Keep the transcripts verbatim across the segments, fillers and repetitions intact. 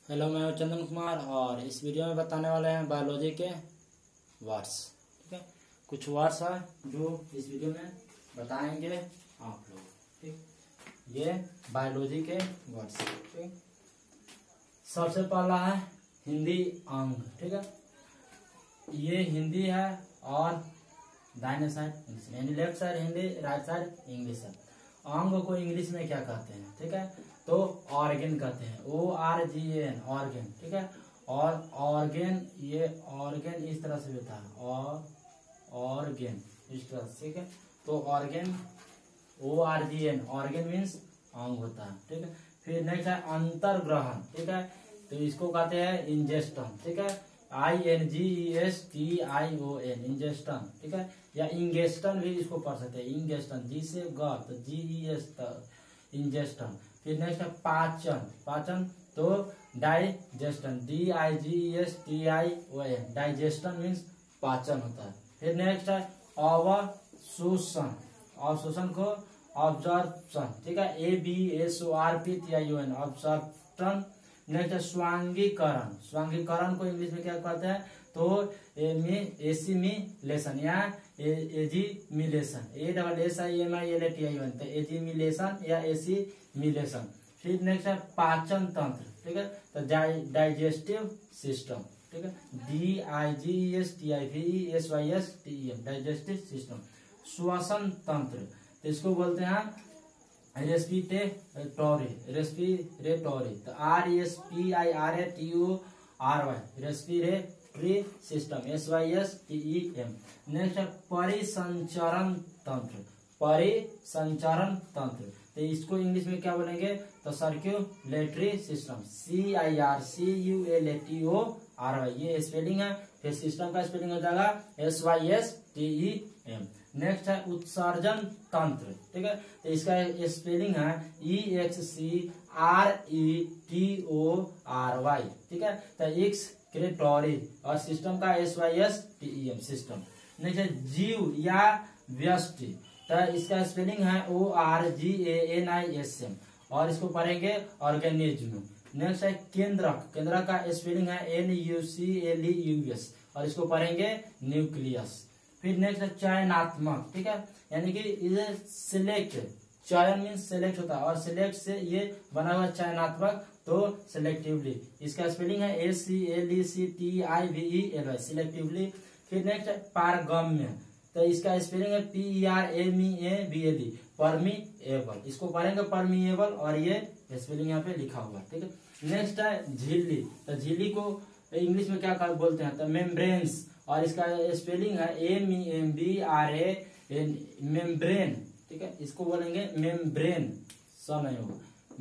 Hello, मैं हूं चंदन कुमार और इस वीडियो में बताने वाले हैं बायोलॉजी के वर्ड्स। ठीक है, कुछ वर्ड्स है जो इस वीडियो में बताएंगे आप लोग। ठीक, ये बायोलॉजी के वर्ड्स। ठीक, सबसे पहला है हिंदी अंग। ठीक है, ये हिंदी है और दाहिने साइड इंग्लिश, यानी left side Hindi, right side English है। अंग को इंग्लिश में क्या कहते हैं? ठीक है, तो ऑर्गेन कहते हैं, O R G N, organ. ठीक है, और ऑर्गेन, ये ऑर्गेन इस तरह से होता है, और ऑर्गेन इस तरह से। ठीक है, तो organ, O R G N, organ means अंग होता है। ठीक है, फिर नेक्स्ट है अंतर्ग्रहण। ठीक है, तो इसको कहते हैं इंजेस्टन। ठीक है, I N G E S T I O N, ingestion. ठीक है, या इंगेस्टन भी इसको पढ़ सकते हैं, इंगेस्टन, जी से ग, तो जी ई एस, इंजेस्टन। फिर नेक्स्ट है पाचन। पाचन तो digestion, D I G E S T I O N, digestion means पाचन होता है। फिर नेक्स्ट है अवशोषण। अवशोषण को ऑब्जर्प्शन। ठीक है, A B S O R P T I O N, absorption. Next है स्वांगीकरण। स्वांगीकरण को इंग्लिश में क्या कहते हैं? तो एसिमिलेशन या assimilation, A double S I M I L A T I N, तो एजिमिलेशन या एसिमिलेशन। फिर नेक्स्ट है पाचन तंत्र। ठीक है, तो डाइजेस्टिव सिस्टम। ठीक है, D I G S T I V S Y S T M, digestive system. श्वसन तंत्र, तो इसको बोलते हैं रेस्पिरेटोरी, रेस्पिरेटोरी, तो R S P I R A T O R Y, respiratory system, S Y S T E M. Next है परिसंचरण तंत्र। परिसंचरण तंत्र, तो इसको इंग्लिश में क्या बोलेंगे? तो circulatory system, C I R C U L A T O R Y, ये स्पेलिंग है। फिर सिस्टम का स्पेलिंग हो जाएगा S Y S T E M. Next है उत्सर्जन तंत्र। ठीक है, तो इसका स्पेलिंग है E X C R E T O R Y. ठीक है, तो एक्सक्रेटोरी, और सिस्टम का S Y S T E M, system. Next है जीव या व्यष्टि, तो इसका स्पेलिंग है O R G A N I S M, और इसको पढ़ेंगे ऑर्गेनिज्म। नेक्स्ट है केंद्रक। केंद्रक का स्पेलिंग है N U C L E U S, और इसको पढ़ेंगे न्यूक्लियस। फिर नेक्स्ट है चयनात्मक। ठीक है, यानी कि इसे सिलेक्ट, चयन मीन सिलेक्ट होता है, और सिलेक्ट से ये बना हुआ चयनात्मक, तो सिलेक्टिवली, इसका स्पेलिंग है A C L E C T I V E L Y, selectively. फिर नेक्स्ट है पारगम्य, तो इसका स्पेलिंग है P E R M E A B L E, permeable, इसको पढ़ेंगे परमीएबल, और ये स्पेलिंग यहाँ पे लिखा हुआ। ठीक है, नेक्स्ट है झिल्ली, तो झिल्ली को इंग्लिश में क्या बोलते हैं? तो मेम्ब्रेन्स, और इसका स्पेलिंग है M E M B R A N, membrane. ठीक है, इसको बोलेंगे मेम्ब्रेन, स नहीं होगा,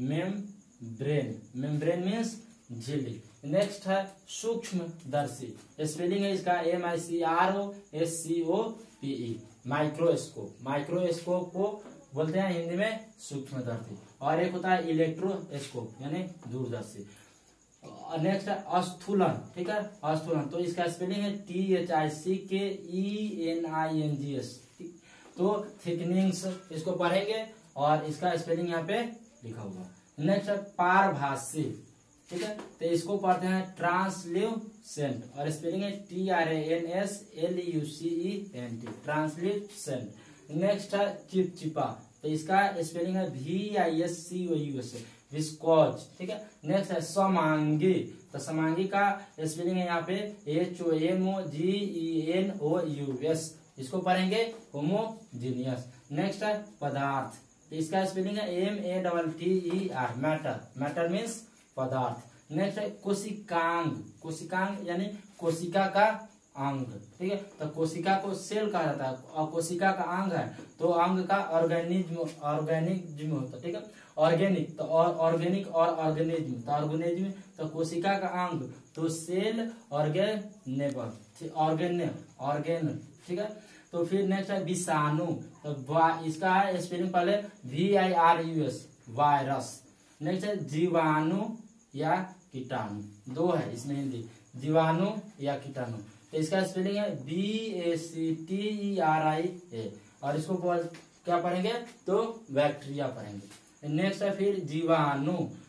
मेम्ब्रेन, मेम्ब्रेन मीन्स झिल्ली। नेक्स्ट है सूक्ष्मदर्शी, स्पेलिंग है इसका M I C R O S C O P E, microscope. Microscope को बोलते हैं हिंदी में सूक्ष्मदर्शी। और एक होता है इलेक्ट्रोस्कोप, यानी दूरदर्शी। नेक्स्ट है स्थूलन। ठीक है, स्थूलन, तो इसका स्पेलिंग है T H I C K E N I N G S, तो थिकनिंग्स, इसको पढ़ेंगे, और इसका स्पेलिंग यहाँ पे लिखा हुआ। नेक्स्ट है पारभासी। ठीक है, तो इसको पढ़ते हैं ट्रांसल्यूसेंट, और स्पेलिंग है T R A N S L U C E N T, translucent. Next है चिपचिपा, तो इसका स्पेलिंग है V I S C O U S, viscous. ठीक है, नेक्स्ट है समांगी, तो समांगी का स्पेलिंग है यहाँ पे H O M O G E N O U S, इसको पढ़ेंगे होमोजीनियस। नेक्स्ट है पदार्थ, तो इसका स्पेलिंग है M A double T E R, matter, matter means पदार्थ। नेक्स्ट है कोशिकांग। कोशिकांग यानी कोशिका का अंग। ठीक है, तो कोशिका को सेल कहा जाता है, और कोशिका का अंग है, तो अंग का ऑर्गेनिज्म, ऑर्गेनिज्म होता है। ठीक है, ऑर्गेनिक, तो ऑर्गेनिक और ऑर्गेनिज्म, तो ऑर्गेनिज्म, तो कोशिका का अंग, तो सेल, ऑर्गेनेबल, ऑर्गेन, ऑर्गेन। ठीक है, तो फिर नेक्स्ट है विषाणु, तो इसका है स्पेलिंग पहले V I R U S, virus. Next है जीवाणु या कीटाणु, दो है इसमें हिंदी, जीवाणु या कीटाणु, तो इसका स्पेलिंग है B A C T E R I A, और इसको क्या पढ़ेंगे? तो बैक्टीरिया पढ़ेंगे। नेक्स्ट है फिर जीवाणु,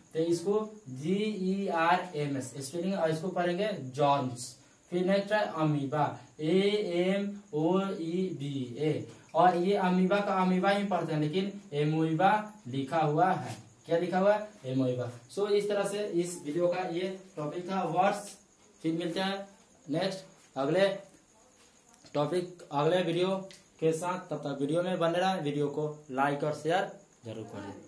तो इसको G E R M S spelling, और इसको पढ़ेंगे जॉर्म्स। फिर नेक्स्ट है amoeba, A M O E B A, और ये अमीबा का अमीबा ही पढ़ते हैं लेकिन एमोइबा लिखा हुआ है। क्या लिखा हुआ है? एमोइबा। सो इस तरह से इस वीडियो का ये टॉपिक था वर्ड्स। फिर मिलते हैं नेक्स्ट अगले टॉपिक अगले वीडियो के साथ। तब तक वीडियो में बने रहें, वीडियो को लाइक और शेयर जरूर करें।